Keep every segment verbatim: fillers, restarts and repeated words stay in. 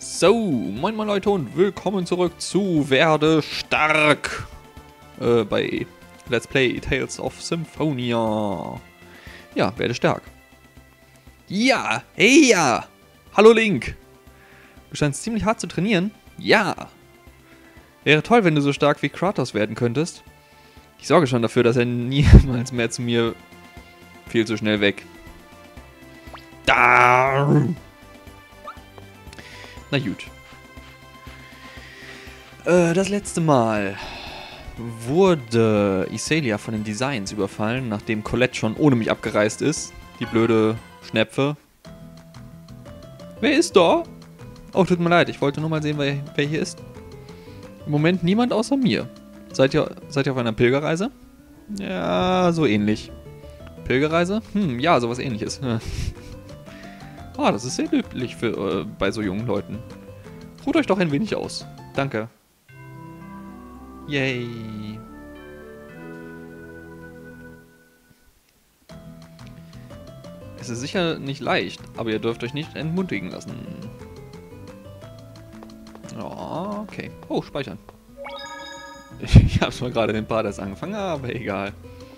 So, moin moin Leute und willkommen zurück zu Werde stark äh, bei Let's Play Tales of Symphonia. Ja, werde stark. Ja, hey ja, hallo Link. Du scheinst ziemlich hart zu trainieren. Ja. Wäre toll, wenn du so stark wie Kratos werden könntest. Ich sorge schon dafür, dass er niemals mehr zu mir viel zu schnell weg. Da. Na gut. Äh, das letzte Mal wurde Iselia von den Designs überfallen, nachdem Colette schon ohne mich abgereist ist. Die blöde Schnepfe. Wer ist da? Oh, tut mir leid, ich wollte nur mal sehen, wer, wer hier ist. Im Moment niemand außer mir. Seid ihr, seid ihr auf einer Pilgerreise? Ja, so ähnlich. Pilgerreise? Hm, ja, sowas ähnliches. Ah, das ist sehr löblich für, äh, bei so jungen Leuten. Ruht euch doch ein wenig aus. Danke. Yay. Es ist sicher nicht leicht, aber ihr dürft euch nicht entmutigen lassen. Oh, okay. Oh, speichern. Ich hab's mal gerade den Part erst angefangen, aber egal.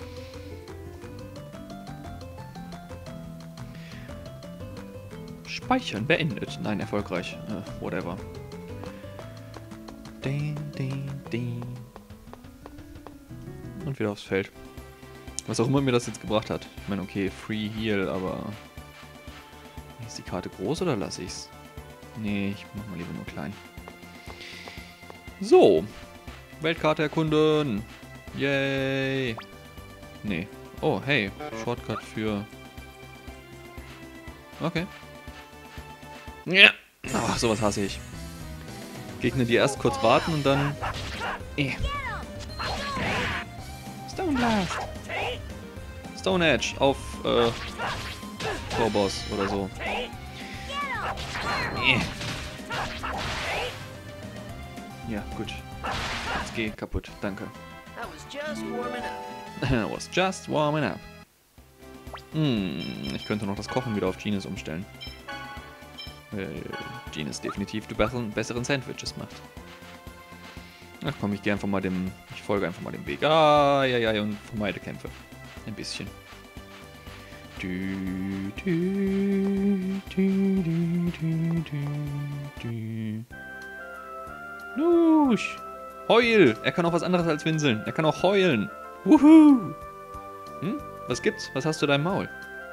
Speichern beendet. Nein, erfolgreich. Äh, whatever. Ding, ding, ding. Und wieder aufs Feld. Was auch immer mir das jetzt gebracht hat. Ich meine, okay, Free Heal, aber... Ist die Karte groß oder lasse ich's? Nee, ich mach mal lieber nur klein. So. Weltkarte erkunden. Yay. Nee. Oh, hey. Shortcut für... Okay. Ja. Ach, sowas hasse ich. Gegner, die erst kurz warten und dann... Eh. Stone Blast. Stone Edge auf äh, Vorboss oder so. Eh. Ja, gut. Jetzt geh kaputt. Danke. I was just warming up. Hm, ich könnte noch das Kochen wieder auf Genius umstellen. Äh, Genius definitiv die besseren, besseren Sandwiches macht. Ach komm, ich gehe einfach mal dem... Ich folge einfach mal dem Weg. Ah, ja, ja, und vermeide Kämpfe. Ein bisschen. Du, du, du, du, du, du, du. Nusch! Heul! Er kann auch was anderes als winseln. Er kann auch heulen. Wuhu! Hm? Was gibt's? Was hast du in deinem Maul?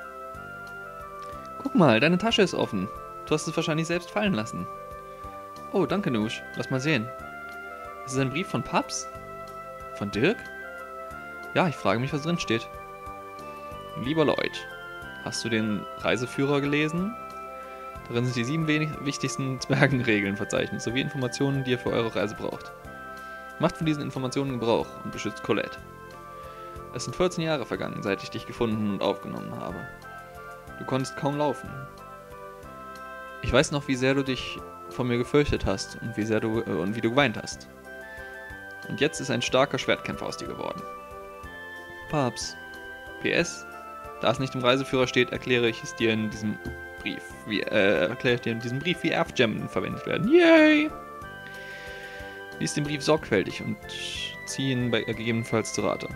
Guck mal, deine Tasche ist offen. Du hast es wahrscheinlich selbst fallen lassen. Oh, danke, Nusch. Lass mal sehen. Ist es ein Brief von Paps? Von Dirk? Ja, ich frage mich, was drin steht. Lieber Lloyd, hast du den Reiseführer gelesen? Darin sind die sieben wichtigsten Zwergenregeln verzeichnet, sowie Informationen, die ihr für eure Reise braucht. Macht von diesen Informationen Gebrauch und beschützt Colette. Es sind vierzehn Jahre vergangen, seit ich dich gefunden und aufgenommen habe. Du konntest kaum laufen. Ich weiß noch, wie sehr du dich vor mir gefürchtet hast und wie sehr du äh, und wie du geweint hast. Und jetzt ist ein starker Schwertkämpfer aus dir geworden. Paps. P S. Da es nicht im Reiseführer steht, erkläre ich es dir in diesem Brief. Wie, äh, erkläre ich dir in diesem Brief, wie Earthgemmen verwendet werden. Yay! Lies den Brief sorgfältig und zieh ihn bei, äh, gegebenenfalls zu Rate.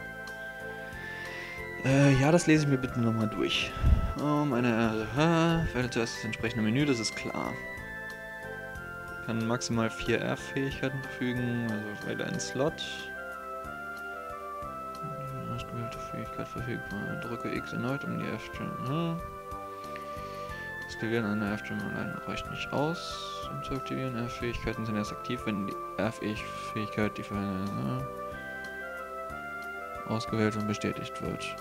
Äh, ja, das lese ich mir bitte nochmal durch. Oh, meine Ehre. Wähle zuerst das entsprechende Menü, das ist klar. Kann maximal vier R-Fähigkeiten verfügen, also wähle einen Slot. Ausgewählte Fähigkeit verfügbar. Drücke X erneut, um die F-Gem. Das Gewähren einer F-Gem allein reicht nicht aus, um zu aktivieren. R-Fähigkeiten sind erst aktiv, wenn die R-Fähigkeit die verwendete ausgewählt und bestätigt wird.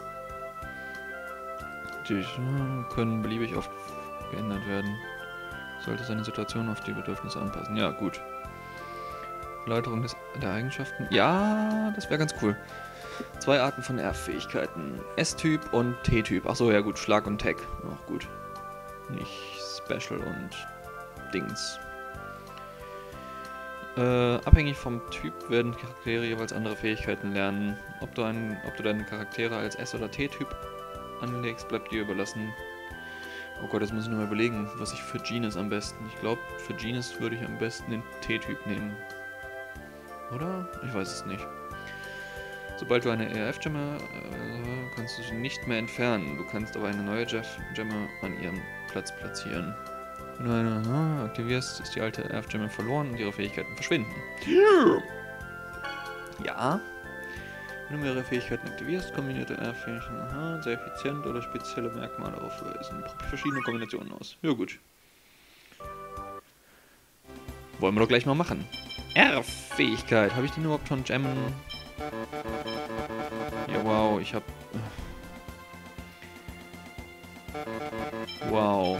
Die können beliebig oft geändert werden. Sollte seine Situation auf die Bedürfnisse anpassen. Ja, gut. Erläuterung des, der Eigenschaften. Ja, das wäre ganz cool. Zwei Arten von R-Fähigkeiten. S-Typ und T-Typ. Achso, ja gut. Schlag und Tag. Auch gut. Nicht Special und Dings. Äh, abhängig vom Typ werden Charaktere jeweils andere Fähigkeiten lernen. Ob du, einen, ob du deine Charaktere als S- oder T-Typ anlegst, bleibt dir überlassen. Oh Gott, jetzt muss ich nur mal überlegen, was ich für Genius am besten. Ich glaube, für Genius würde ich am besten den T-Typ nehmen. Oder? Ich weiß es nicht. Sobald du eine E R F-Gemme äh, kannst du sie nicht mehr entfernen. Du kannst aber eine neue Gemme an ihrem Platz platzieren. Wenn du eine aha, aktivierst, ist die alte E R F-Gemme verloren und ihre Fähigkeiten verschwinden. Ja. Wenn du mehrere Fähigkeiten aktivierst, kombinierte E R F-Fähigkeiten aha, sehr effizient oder spezielle Merkmale aufweisen. Verschiedene Kombinationen aus. Ja gut. Wollen wir doch gleich mal machen. E R F-Fähigkeit. Habe ich die überhaupt schon gemmen? Ja, wow, ich hab... Wow.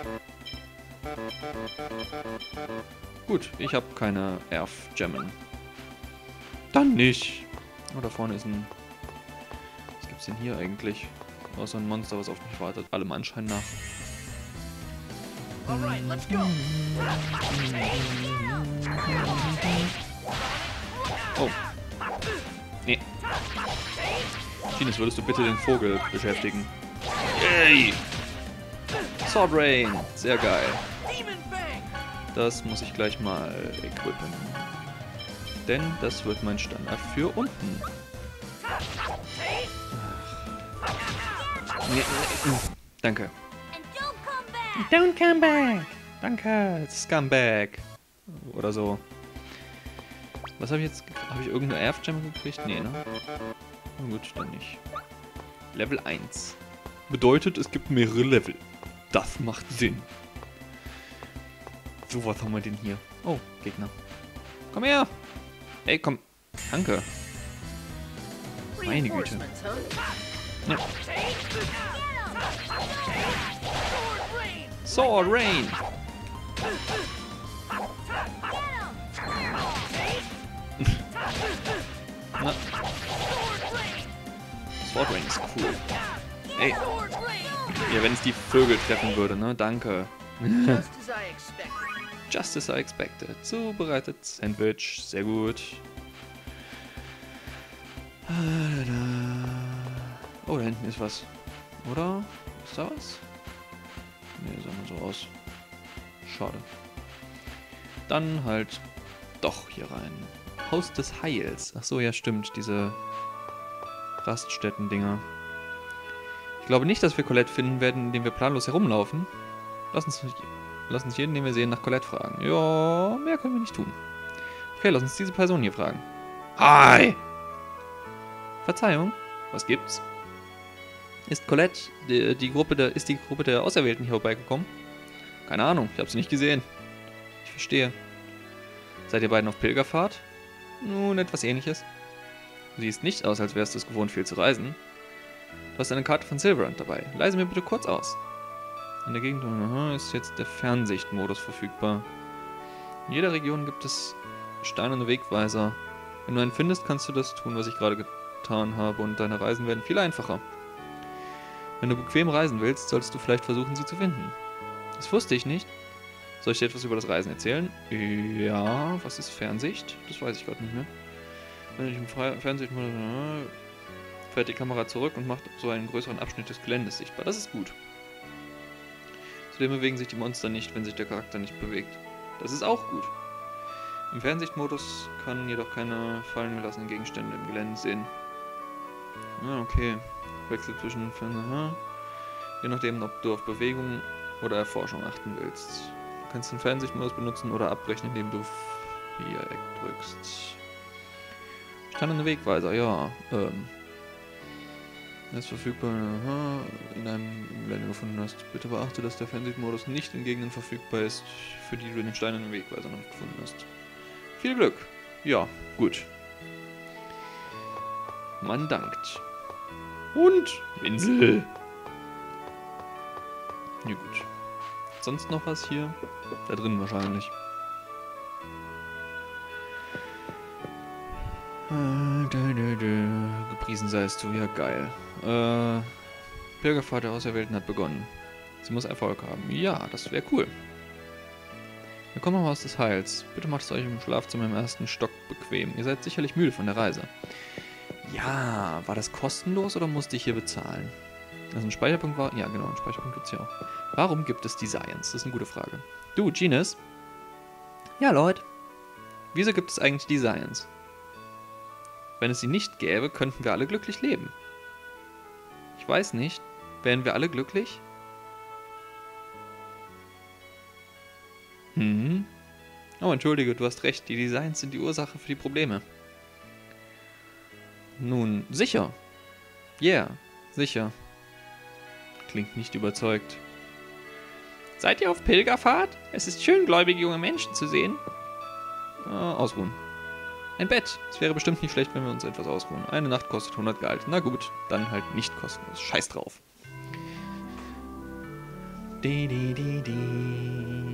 Gut, ich habe keine E R F-Gemmen. Dann nicht. Oh, da vorne ist ein... Was gibt's denn hier eigentlich? Außer ein Monster, was auf mich wartet. Allem Anschein nach. Alright, let's go. Oh. Nee. Genius, würdest du bitte den Vogel beschäftigen? Yay! Sword Rain! Sehr geil. Das muss ich gleich mal equippen. Denn das wird mein Standard für unten. Nee, nee. Danke. Don't come back! Danke, Scumbag. Oder so. Was habe ich jetzt gekriegt? Habe ich irgendeine E R F-Gemme gekriegt? Nee, ne? Na gut, dann nicht. Level eins. Bedeutet, es gibt mehrere Level. Das macht Sinn. So, was haben wir denn hier? Oh, Gegner. Komm her! Ey, komm. Danke. Meine Güte. Ja. Sword Rain! Na. Sword Rain ist cool. Ey. Ja, wenn es die Vögel treffen würde, ne? Danke. Just as I expected. Zubereitet Sandwich. Sehr gut. Oh, da hinten ist was. Oder? Ist da was? Ne, sah mal so aus. Schade. Dann halt doch hier rein. Haus des Heils. Ach so, ja stimmt. Diese Raststätten-Dinger. Ich glaube nicht, dass wir Colette finden werden, indem wir planlos herumlaufen. Lass uns, lass uns jeden, den wir sehen, nach Colette fragen. Ja, mehr können wir nicht tun. Okay, lass uns diese Person hier fragen. Hi! Verzeihung, was gibt's? Ist Colette, die, die Gruppe der, ist die Gruppe der Auserwählten hier vorbeigekommen? Keine Ahnung, ich habe sie nicht gesehen. Ich verstehe. Seid ihr beiden auf Pilgerfahrt? Nun, etwas Ähnliches. Du siehst nicht aus, als wärst du es gewohnt, viel zu reisen. Du hast eine Karte von Silverant dabei. Leise mir bitte kurz aus. In der Gegend aha, ist jetzt der Fernsichtmodus verfügbar. In jeder Region gibt es steinerne Wegweiser. Wenn du einen findest, kannst du das tun, was ich gerade getan habe, und deine Reisen werden viel einfacher. Wenn du bequem reisen willst, solltest du vielleicht versuchen, sie zu finden. Das wusste ich nicht. Soll ich dir etwas über das Reisen erzählen? Ja, was ist Fernsicht? Das weiß ich gerade nicht mehr. Wenn ich im Fernsichtmodus fährt die Kamera zurück und macht so einen größeren Abschnitt des Geländes sichtbar. Das ist gut. Zudem bewegen sich die Monster nicht, wenn sich der Charakter nicht bewegt. Das ist auch gut. Im Fernsichtmodus kann jedoch keine fallen gelassenen Gegenstände im Gelände sehen. Ah, okay. Wechsel zwischen Fern... Je nachdem, ob du auf Bewegung oder Erforschung achten willst. Du kannst den Fernsichtmodus benutzen oder abbrechen, indem du Viereck drückst. Steinerne Wegweiser, ja. Ähm. Er ist verfügbar, aha, in einem Gelände gefunden hast. Bitte beachte, dass der Fernsichtmodus nicht in Gegenden verfügbar ist, für die du den steinernen Wegweiser noch gefunden hast. Viel Glück. Ja, gut. Man dankt. Und Winsel. Ja gut. Sonst noch was hier? Da drin wahrscheinlich. Gepriesen seist du, ja geil. Äh, Pilgerfahrt der Auserwählten hat begonnen. Sie muss Erfolg haben. Ja, das wäre cool. Willkommen im Haus des Heils. Bitte macht es euch im Schlafzimmer im ersten Stock bequem. Ihr seid sicherlich müde von der Reise. Ja, war das kostenlos oder musste ich hier bezahlen? Also ein Speicherpunkt war... Ja, genau, ein Speicherpunkt gibt es hier auch. Warum gibt es Designs? Das ist eine gute Frage. Du, Genius. Ja, Leute. Wieso gibt es eigentlich Designs? Wenn es sie nicht gäbe, könnten wir alle glücklich leben. Ich weiß nicht. Wären wir alle glücklich? Hm. Oh, entschuldige, du hast recht. Die Designs sind die Ursache für die Probleme. Nun, sicher. Yeah, sicher. Klingt nicht überzeugt. Seid ihr auf Pilgerfahrt? Es ist schön, gläubige junge Menschen zu sehen. Äh, ausruhen. Ein Bett. Es wäre bestimmt nicht schlecht, wenn wir uns etwas ausruhen. Eine Nacht kostet hundert Galt. Na gut, dann halt nicht kostenlos. Scheiß drauf. Di, di, di, di.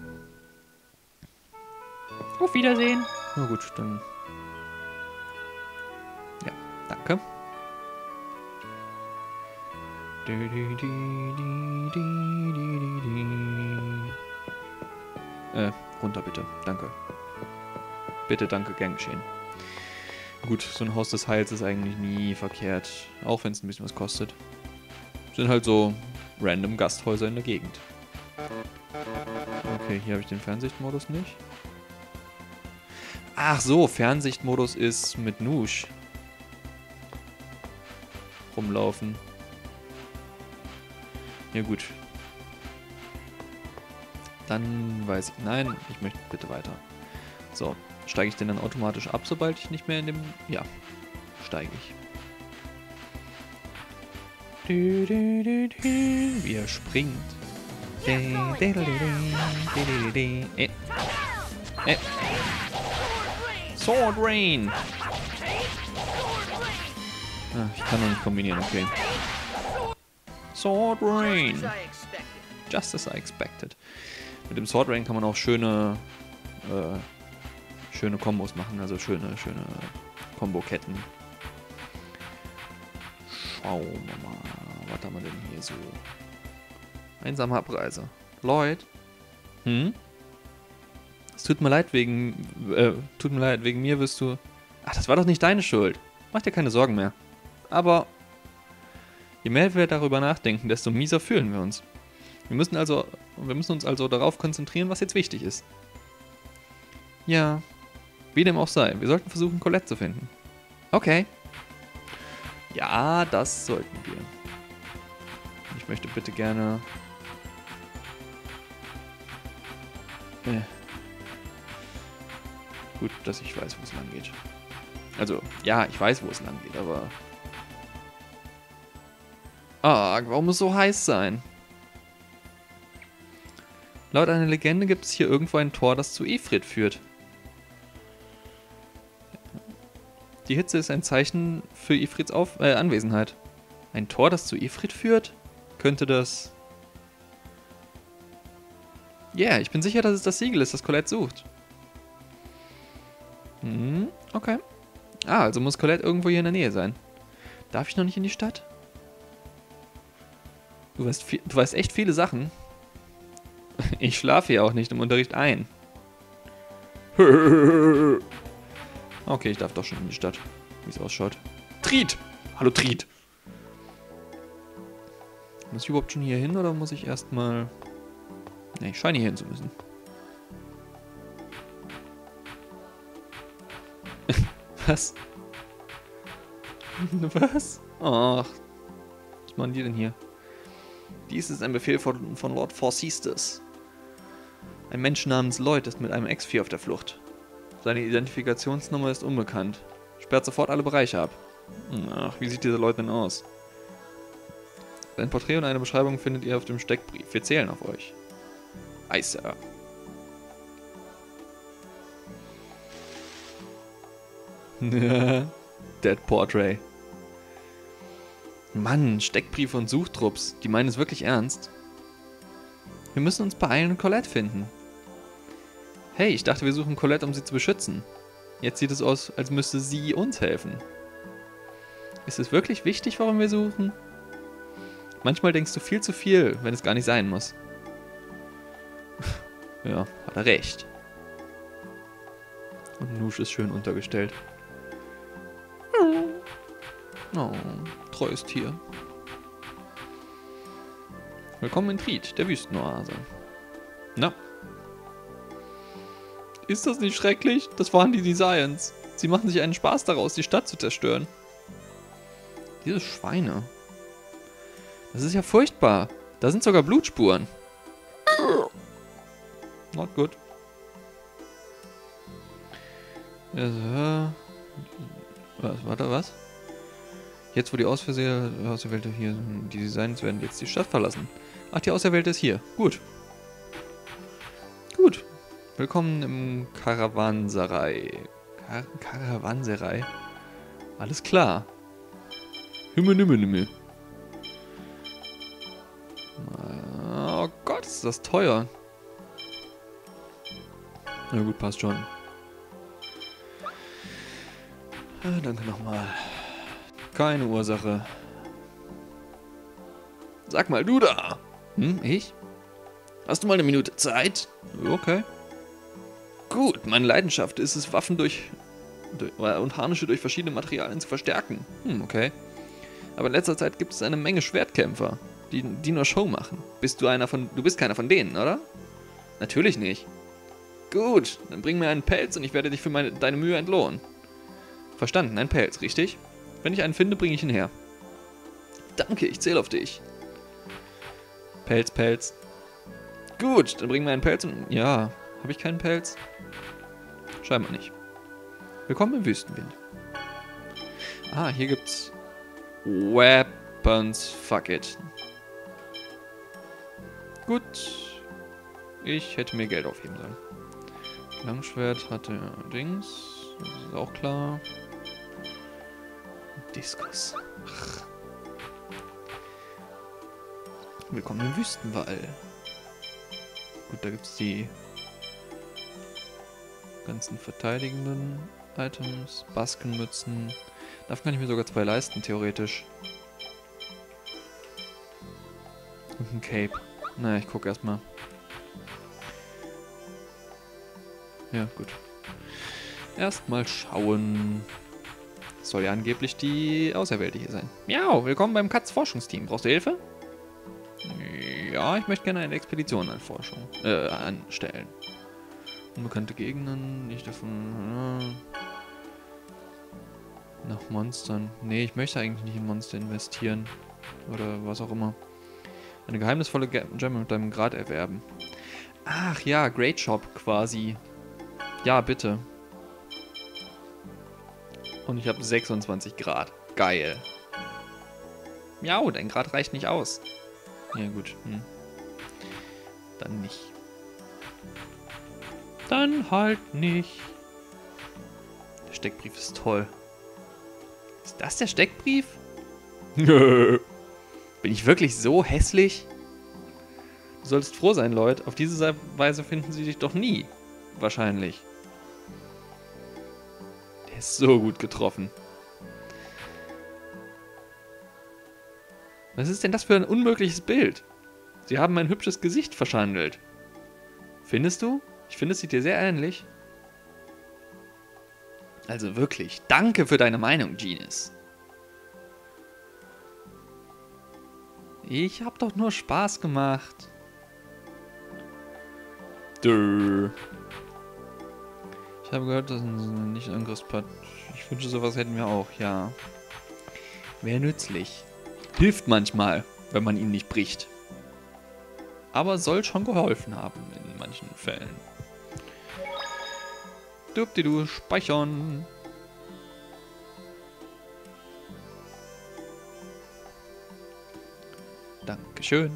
Auf Wiedersehen. Na gut, dann... Ja, danke. Di, di, di, di, di, di, di. Äh, runter bitte. Danke. Bitte, danke, gern geschehen. Gut, so ein Haus des Heils ist eigentlich nie verkehrt. Auch wenn es ein bisschen was kostet. Sind halt so random Gasthäuser in der Gegend. Okay, hier habe ich den Fernsichtmodus nicht. Ach so, Fernsichtmodus ist mit Noosh rumlaufen. Ja gut. Dann weiß ich... Nein, ich möchte bitte weiter. So, steige ich denn dann automatisch ab, sobald ich nicht mehr in dem... Ja, steige ich. Wie er springt. Äh. Äh. Sword Rain! Ah, ich kann noch nicht kombinieren, okay. Sword Rain! Just as I expected. Mit dem Sword Rain kann man auch schöne äh, schöne Kombos machen, also schöne, schöne Komboketten. Schauen wir mal, was haben wir denn hier so? Einsame Abreise. Lloyd? Hm? Es tut mir leid wegen, äh, tut mir leid, wegen mir wirst du... Ach, das war doch nicht deine Schuld. Mach dir keine Sorgen mehr. Aber je mehr wir darüber nachdenken, desto mieser fühlen wir uns. Wir müssen also, wir müssen uns also darauf konzentrieren, was jetzt wichtig ist. Ja, wie dem auch sei. Wir sollten versuchen, Colette zu finden. Okay. Ja, das sollten wir. Ich möchte bitte gerne... Äh. Gut, dass ich weiß, wo es lang geht. Also, ja, ich weiß, wo es lang geht, aber... Ah, warum muss es so heiß sein? Laut einer Legende gibt es hier irgendwo ein Tor, das zu Ifrit führt. Die Hitze ist ein Zeichen für Ifrits Auf äh, Anwesenheit. Ein Tor, das zu Ifrit führt? Könnte das... Ja, yeah, ich bin sicher, dass es das Siegel ist, das Colette sucht. Hm, okay. Ah, also muss Colette irgendwo hier in der Nähe sein. Darf ich noch nicht in die Stadt? Du weißt, viel, du weißt echt viele Sachen. Ich schlafe hier auch nicht im Unterricht ein. Okay, ich darf doch schon in die Stadt, wie es ausschaut. Tried! Hallo Tried! Muss ich überhaupt schon hier hin oder muss ich erstmal... Ne, ich scheine hier hin zu müssen. Was? Was? Ach. Was machen die denn hier? Dies ist ein Befehl von, von Lord Forcestus. Ein Mensch namens Lloyd ist mit einem X vier auf der Flucht. Seine Identifikationsnummer ist unbekannt. Sperrt sofort alle Bereiche ab. Ach, wie sieht dieser Lloyd denn aus? Sein Porträt und eine Beschreibung findet ihr auf dem Steckbrief. Wir zählen auf euch. Aye, Sir. Dead Portrait. Mann, Steckbriefe und Suchtrupps. Die meinen es wirklich ernst. Wir müssen uns beeilen und Colette finden. Hey, ich dachte, wir suchen Colette, um sie zu beschützen. Jetzt sieht es aus, als müsste sie uns helfen. Ist es wirklich wichtig, warum wir suchen? Manchmal denkst du viel zu viel, wenn es gar nicht sein muss. Ja, hat er recht. Und Noosh ist schön untergestellt. Oh, treues Tier. Willkommen in Tried, der Wüstenoase. Na? Ist das nicht schrecklich? Das waren die Desires. Sie machen sich einen Spaß daraus, die Stadt zu zerstören. Diese Schweine. Das ist ja furchtbar. Da sind sogar Blutspuren. Not good. Also, was, warte, was? Jetzt, wo die Ausverse Auserwählte hier sind, die Designs werden jetzt die Stadt verlassen. Ach, die Auserwählte ist hier. Gut. Gut. Willkommen im Karawanserei. Kar Karawanserei? Alles klar. Himmel, Himmel, Himmel. Oh Gott, ist das teuer. Na gut, passt schon. Ah, danke nochmal. Keine Ursache. Sag mal, du da. Hm, ich? Hast du mal eine Minute Zeit? Okay. Gut, meine Leidenschaft ist es, Waffen durch, durch und Harnische durch verschiedene Materialien zu verstärken. Hm, okay. Aber in letzter Zeit gibt es eine Menge Schwertkämpfer, die, die nur Show machen. Bist du einer von... Du bist keiner von denen, oder? Natürlich nicht. Gut, dann bring mir einen Pelz und ich werde dich für meine, deine Mühe entlohnen. Verstanden, ein Pelz, richtig? Wenn ich einen finde, bringe ich ihn her. Danke, ich zähle auf dich. Pelz, Pelz. Gut, dann bring mir einen Pelz und... Ja, habe ich keinen Pelz? Scheinbar nicht. Willkommen im Wüstenwind. Ah, hier gibt's... Weapons, fuck it. Gut. Ich hätte mir Geld aufheben sollen. Langschwert hatte Dings. Das ist auch klar. Diskus. Ach. Willkommen im Wüstenwall. Gut, da gibt es die ganzen verteidigenden Items. Baskenmützen. Davon kann ich mir sogar zwei leisten, theoretisch. Und ein Cape. Naja, ich gucke erstmal. Ja, gut. Erstmal schauen. Soll ja angeblich die Auserwählte hier sein. Miau, willkommen beim Katz-Forschungsteam. Brauchst du Hilfe? Ja, ich möchte gerne eine Expedition an Forschung äh, anstellen. Unbekannte Gegner, nicht davon... Äh, nach Monstern. Nee, ich möchte eigentlich nicht in Monster investieren. Oder was auch immer. Eine geheimnisvolle Gem mit deinem Grad erwerben. Ach ja, Great Shop quasi. Ja, bitte. Und ich habe sechsundzwanzig Grad. Geil. Miau, dein Grad reicht nicht aus. Ja gut. Hm. Dann nicht. Dann halt nicht. Der Steckbrief ist toll. Ist das der Steckbrief? Bin ich wirklich so hässlich? Du solltest froh sein, Leute. Auf diese Weise finden sie dich doch nie. Wahrscheinlich. Der ist so gut getroffen. Was ist denn das für ein unmögliches Bild? Sie haben mein hübsches Gesicht verschandelt. Findest du? Ich finde, es sieht dir sehr ähnlich. Also wirklich, danke für deine Meinung, Genis. Ich hab doch nur Spaß gemacht. Dö. Ich habe gehört, das ist nicht ein Angriffspad. Ich wünsche, sowas hätten wir auch, ja. Wäre nützlich. Hilft manchmal, wenn man ihn nicht bricht. Aber soll schon geholfen haben in manchen Fällen. Dürfte du speichern. Dankeschön.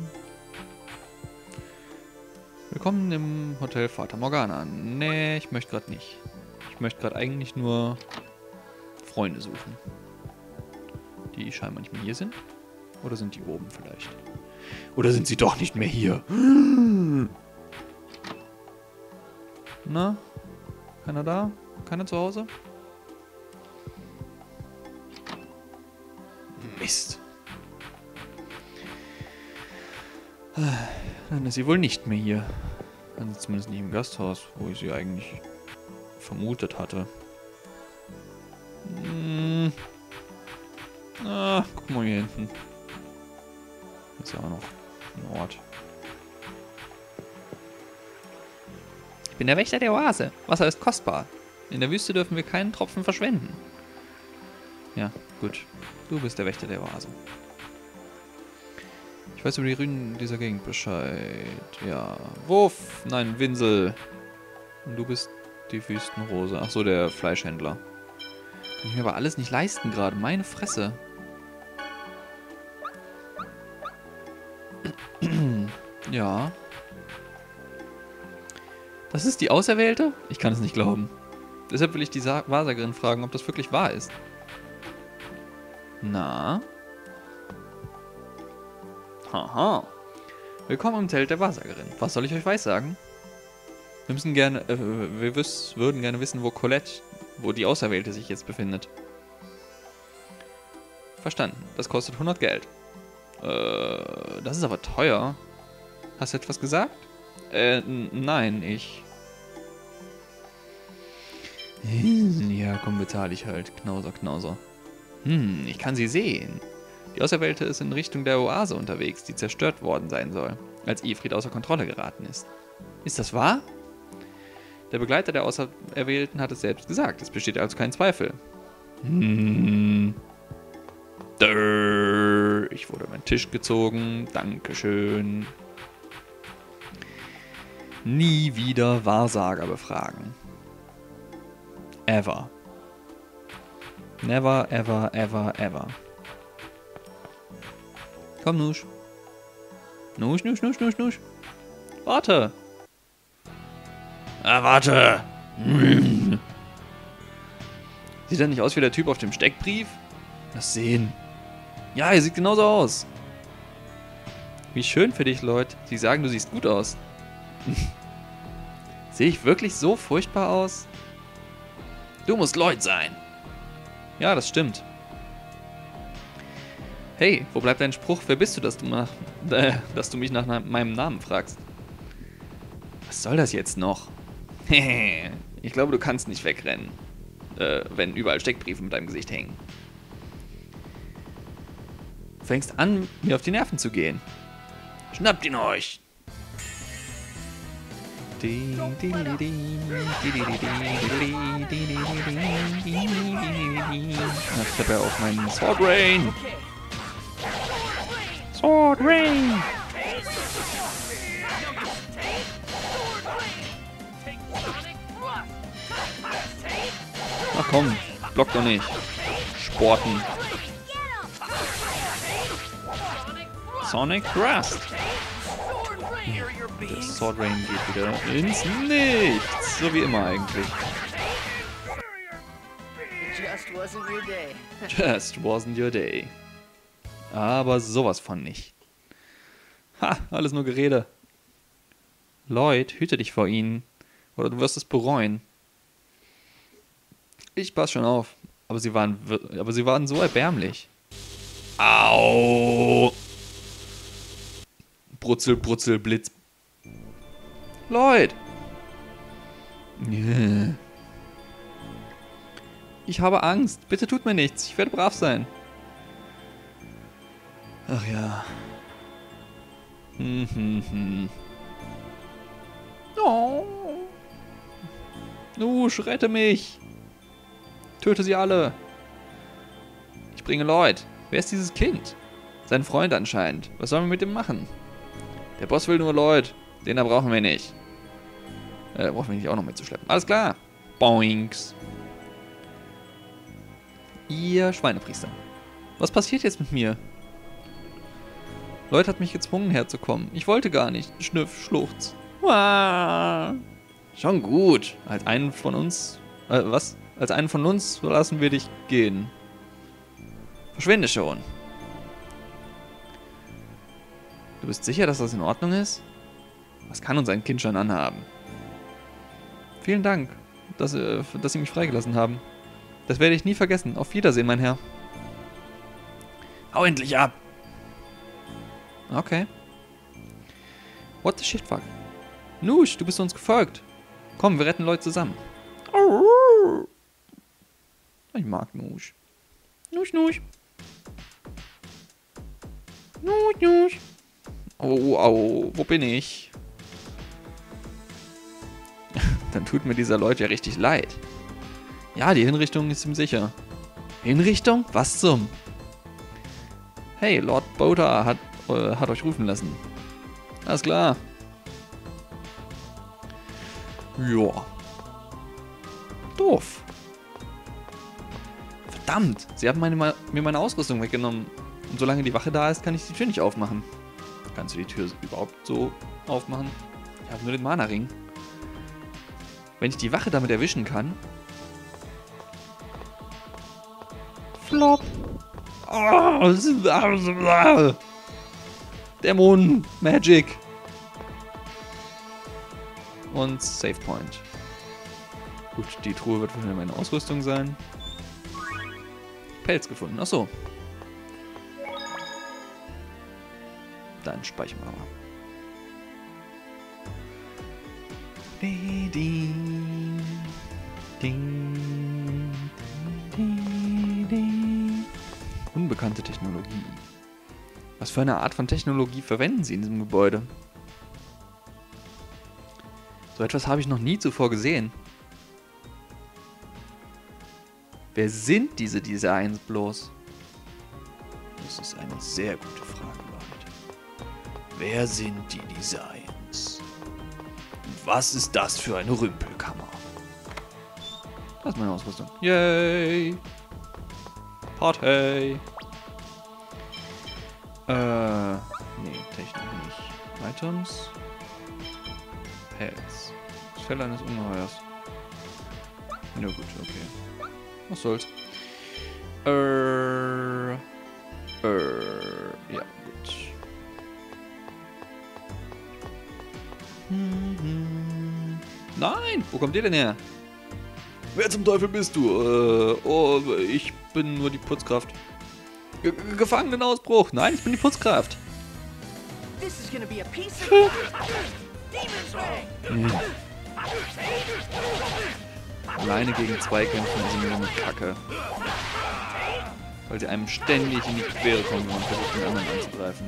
Willkommen im Hotel Fata Morgana. Nee, ich möchte gerade nicht. Ich möchte gerade eigentlich nur Freunde suchen. Die scheinbar nicht mehr hier sind. Oder sind die oben vielleicht? Oder sind sie doch nicht mehr hier? Na? Keiner da? Keiner zu Hause? Mist. Dann ist sie wohl nicht mehr hier. Also zumindest nicht im Gasthaus, wo ich sie eigentlich vermutet hatte. Hm. Ah, guck mal hier hinten. Das ist ja auch noch ein Ort. bin der Wächter der Oase. Wasser ist kostbar. In der Wüste dürfen wir keinen Tropfen verschwenden. Ja, gut. Du bist der Wächter der Oase. Ich weiß über die Ruinen dieser Gegend Bescheid. Ja. Wuff! Nein, Winsel. Und du bist die Wüstenrose. Ach so, der Fleischhändler. Kann ich mir aber alles nicht leisten gerade. Meine Fresse. Ja. Das ist die Auserwählte? Ich kann es nicht glauben. Deshalb will ich die Sa Wahrsagerin fragen, ob das wirklich wahr ist. Na? Haha. Willkommen im Zelt der Wahrsagerin. Was soll ich euch weissagen? Wir müssen gerne, äh, wir wiss, würden gerne wissen, wo Colette, wo die Auserwählte sich jetzt befindet. Verstanden. Das kostet hundert Geld. Äh, das ist aber teuer. Hast du etwas gesagt? Äh, nein, ich... Ja, komm, bezahle ich halt. Knauser, Knauser. Hm, ich kann sie sehen. Die Auserwählte ist in Richtung der Oase unterwegs, die zerstört worden sein soll, als Ifrit außer Kontrolle geraten ist. Ist das wahr? Der Begleiter der Auserwählten hat es selbst gesagt. Es besteht also kein Zweifel. Hm. Dörr. Ich wurde an meinen Tisch gezogen. Dankeschön. Nie wieder Wahrsager befragen. Ever. Never, ever, ever, ever. Komm, Nusch. Nusch, Nusch, Nusch, Nusch, Nusch. Warte. Ah, warte. Sieht er nicht aus wie der Typ auf dem Steckbrief? Lass sehen. Ja, er sieht genauso aus. Wie schön für dich, Lloyd. Sie sagen, du siehst gut aus. Sehe ich wirklich so furchtbar aus? Du musst Lloyd sein. Ja, das stimmt. Hey, wo bleibt dein Spruch? Wer bist du, dass du, nach, äh, dass du mich nach meinem Namen fragst? Was soll das jetzt noch? Ich glaube, du kannst nicht wegrennen, äh, wenn überall Steckbriefe mit deinem Gesicht hängen. Du fängst an, mir auf die Nerven zu gehen. Schnappt ihn euch! Ich steppe auf meinen Sword Rain! Sword Rain! Ach komm, block doch nicht. Sporten. Sonic Thrust. Der Sword Rain geht wieder ins Nichts. So wie immer eigentlich. Just wasn't your day. Just wasn't your day. Aber sowas von nicht. Ha, alles nur Gerede. Lloyd, hüte dich vor ihnen. Oder du wirst es bereuen. Ich pass schon auf. Aber sie waren, aber sie waren so erbärmlich. Au! Brutzel, Brutzel, Blitz. Lloyd! Yeah. Ich habe Angst. Bitte tut mir nichts. Ich werde brav sein. Ach ja. Hm, hm, hm. Oh. Nusch, rette mich. Töte sie alle. Ich bringe Lloyd. Wer ist dieses Kind? Sein Freund anscheinend. Was sollen wir mit ihm machen? Der Boss will nur Lloyd. Den da brauchen wir nicht. Äh, brauchen wir nicht auch noch mitzuschleppen. Alles klar. Boinks. Ihr Schweinepriester. Was passiert jetzt mit mir? Lloyd hat mich gezwungen herzukommen. Ich wollte gar nicht. Schnüff, Schluchz. Uah. Schon gut. Als einen von uns... Äh, was? Als einen von uns lassen wir dich gehen. Verschwinde schon. Du bist sicher, dass das in Ordnung ist? Was kann uns ein Kind schon anhaben? Vielen Dank, dass, äh, dass Sie mich freigelassen haben. Das werde ich nie vergessen. Auf Wiedersehen, mein Herr. Hau endlich ab! Okay. What the shit, fuck? Nusch, du bist uns gefolgt. Komm, wir retten Leute zusammen. Ich mag Nusch. Nusch, Nusch. Nusch, Nusch. Oh, oh, wo bin ich? Dann tut mir dieser Leute ja richtig leid. Ja, die Hinrichtung ist ihm sicher. Hinrichtung? Was zum? Hey, Lord Boda hat, äh, hat euch rufen lassen. Alles klar. Ja. Doof. Verdammt, sie haben meine, mir meine Ausrüstung weggenommen. Und solange die Wache da ist, kann ich die Tür nicht aufmachen. Kannst du die Tür überhaupt so aufmachen? Ich habe nur den Mana-Ring. Wenn ich die Wache damit erwischen kann... Flop. Oh, Dämonen. Magic. Und Save Point. Gut, die Truhe wird wahrscheinlich meine Ausrüstung sein. Pelz gefunden. Achso. Dann speichern wir mal. Ding, ding, ding, ding, ding. Unbekannte Technologie. Was für eine Art von Technologie verwenden Sie in diesem Gebäude? So etwas habe ich noch nie zuvor gesehen. Wer sind diese Designs bloß? Das ist eine sehr gute Frage, Leute. Wer sind die Designs? Und was ist das für eine Rümpelkammer? Das ist meine Ausrüstung. Yay! Party! Äh, nee, Technik nicht. Items. Pelz. Fell eines Ungeheuers. Na gut, okay. Was soll's. Äh, äh, ja, gut. Nein! Wo kommt ihr denn her? Wer zum Teufel bist du? Äh, oh, ich bin nur die Putzkraft. Ge Gefangenenausbruch! Nein, ich bin die Putzkraft. This is gonna be a piece of Demon's Ring. Alleine gegen zwei kämpfen ist mir eine Kacke. Weil sie einem ständig in die Quere kommen, wenn man versucht, den anderen anzugreifen.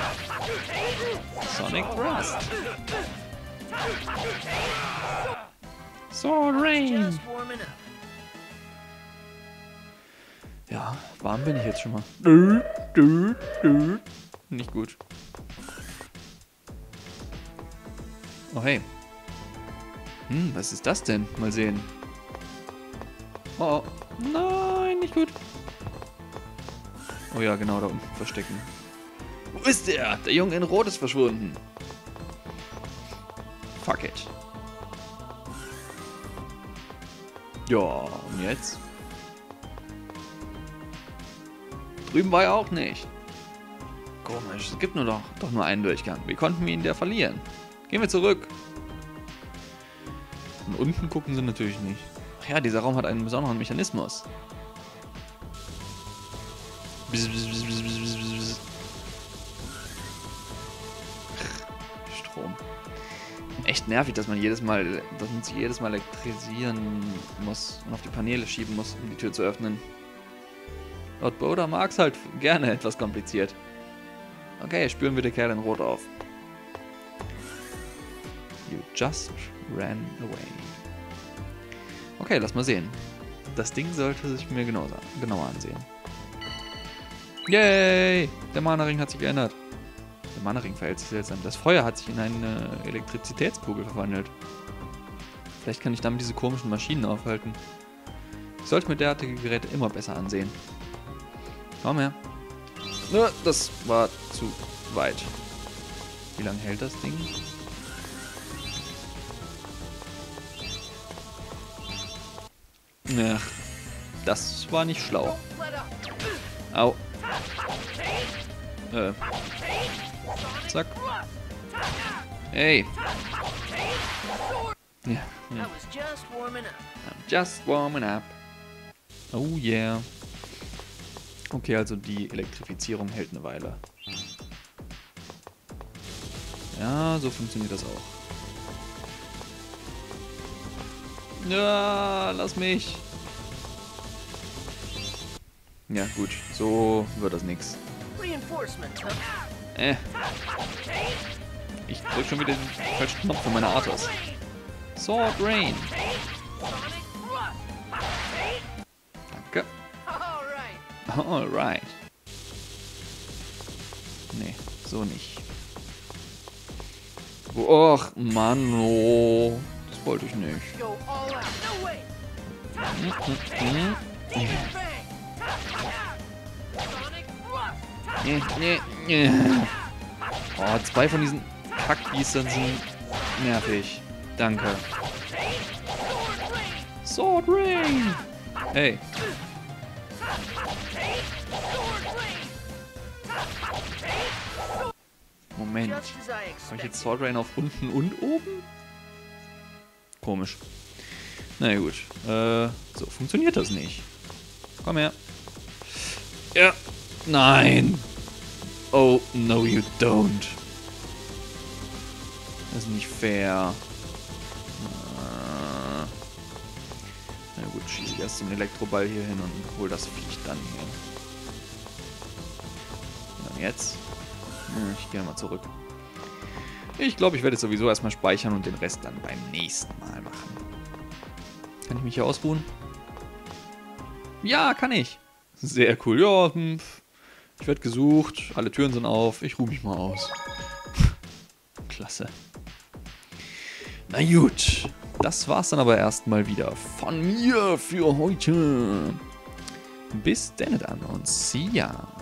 Sonic Thrust. Sword Rain. Just warming up. Ja, warm bin ich jetzt schon mal. Dö, dö, dö. Nicht gut. Oh hey. Hm, was ist das denn? Mal sehen. Oh, oh. Nein, nicht gut. Oh ja, genau, da unten verstecken. Wo ist der? Der Junge in Rot ist verschwunden. Fuck it. Ja, und jetzt? Drüben war er auch nicht. Komisch, es gibt nur doch, doch nur einen Durchgang. Wie konnten wir ihn da verlieren? Gehen wir zurück. Und unten gucken sie natürlich nicht. Ach ja, dieser Raum hat einen besonderen Mechanismus. Bzz, bzz, bzz, bzz, bzz, bzz. Strom. Echt nervig, dass man jedes Mal, dass man sich jedes Mal elektrisieren muss und auf die Paneele schieben muss, um die Tür zu öffnen. Lord Boda mag es halt gerne etwas kompliziert. Okay, spüren wir den Kerl in Rot auf. You just ran away. Okay, lass mal sehen. Das Ding sollte sich mir genau, genauer ansehen. Yay! Der Mana-Ring hat sich geändert. Der Mana-Ring verhält sich seltsam. Das Feuer hat sich in eine Elektrizitätskugel verwandelt. Vielleicht kann ich damit diese komischen Maschinen aufhalten. Ich sollte mir derartige Geräte immer besser ansehen. Komm her. Nur, das war zu weit. Wie lange hält das Ding? Ja, das war nicht schlau. Au. Äh. Zack. Hey. Ja. I was just warming up. I'm just warming up. Oh yeah. Okay, also die Elektrifizierung hält eine Weile. Ja, so funktioniert das auch. Ja, lass mich. Ja, gut. So wird das nix. Reinforcements, huh? Äh. Ich drück schon wieder den falschen Knopf von meiner Arthos. Sword Rain. Sonic Thrust. Danke. All right. Alright. Nee, so nicht. Och, Mann, oh. Das wollte ich nicht. Go all out. No way. Mhm. Big bang. Sonic Thrust. Nee, nee, nee. Oh, zwei von diesen Kackbiestern sind nervig. Danke. Sword Rain. Hey. Moment. Just as I Habe ich expected. jetzt Sword Rain auf unten und oben? Komisch. Na gut. Äh, so funktioniert das nicht. Komm her. Ja. Nein. Oh, no you don't. Das ist nicht fair. Äh. Na gut, schieße ich erst den Elektroball hier hin und hol das Viech dann hier. Und dann jetzt? Hm, Ich gehe mal zurück. Ich glaube, ich werde jetzt sowieso erstmal speichern und den Rest dann beim nächsten Mal machen. Kann ich mich hier ausruhen? Ja, kann ich. Sehr cool. Ja, hm, ich werde gesucht. Alle Türen sind auf. Ich ruhe mich mal aus. Klasse. Na gut. Das war's dann aber erstmal wieder von mir für heute. Bis denn dann und see ya.